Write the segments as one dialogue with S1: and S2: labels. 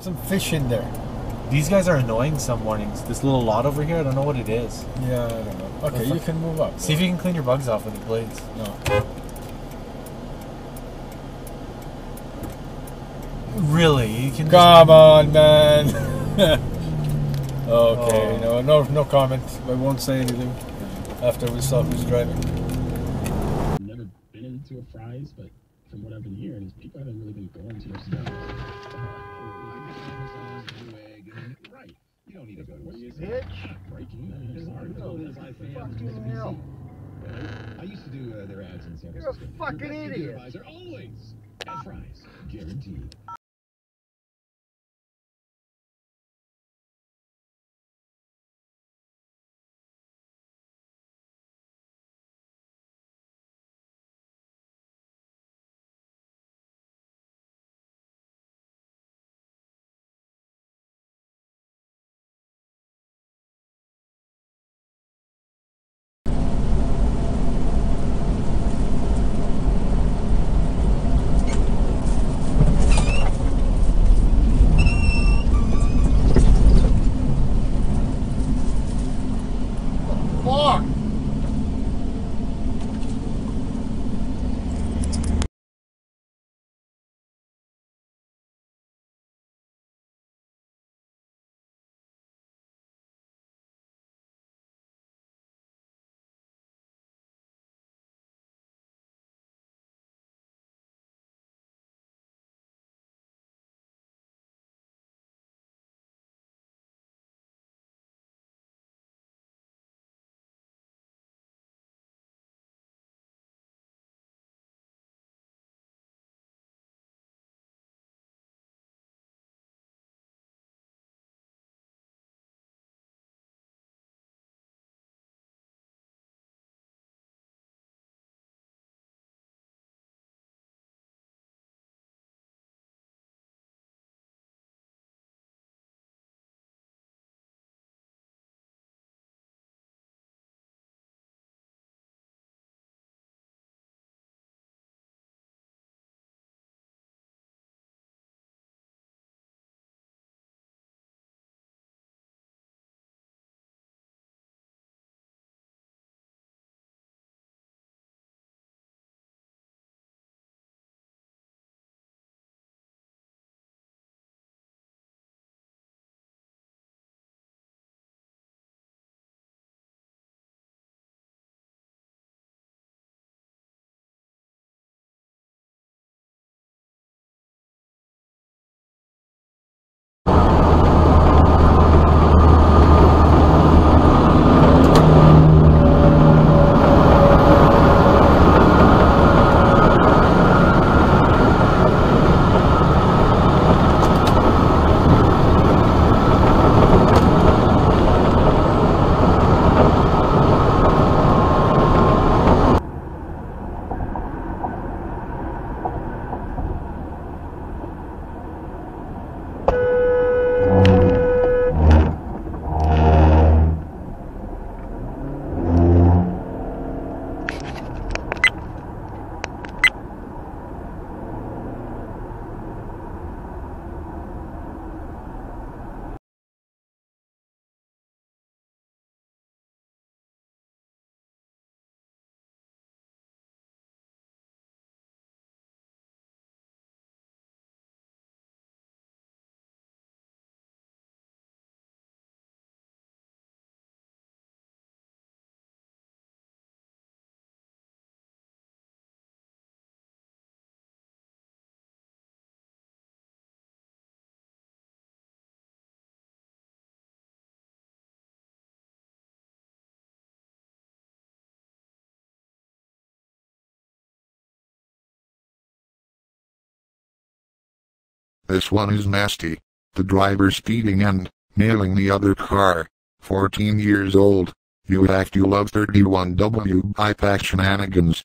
S1: some fish in there.
S2: These guys are annoying some mornings. This little lot over here, I don't know what it is.
S1: Yeah, I don't know. Okay, you can move up.
S2: See if you can clean your bugs off with the blades.
S1: No.
S2: Really? You can
S1: Come on, man. Okay, no comment. I won't say anything after we saw who's driving.
S3: I've never been into a Fry's, but from what I've been hearing, is people haven't really been going to their stores. Right. You don't need to go to a bitch. Breaking. It's hard. Fucking hell. I used to do their ads in San Francisco.
S1: You're a fucking idiot.
S3: Are always at Fry's, guaranteed.
S1: Fuck!
S4: This one is nasty. The driver speeding and nailing the other car. 14 years old. You act you love 31W IPAC shenanigans.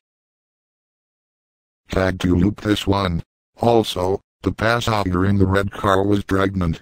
S4: Tag to loop this one. Also, the passenger in the red car was pregnant.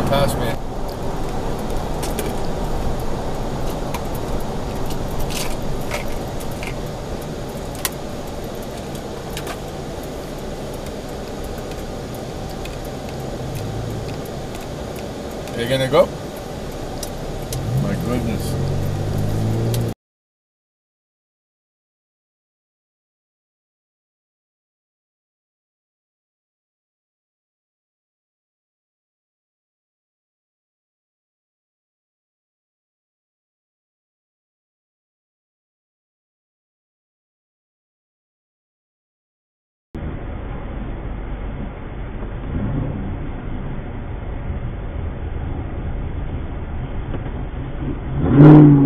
S1: past me. Are you gonna go? My goodness.
S5: Mm-hmm.